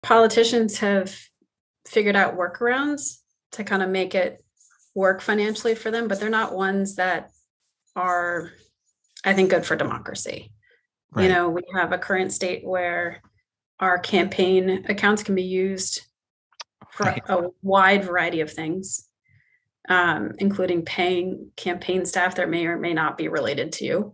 politicians have figured out workarounds to kind of make it work financially for them, but they're not ones that are, I think, good for democracy. Right. We have a current state where our campaign accounts can be used for Right. a wide variety of things, including paying campaign staff that may or may not be related to you.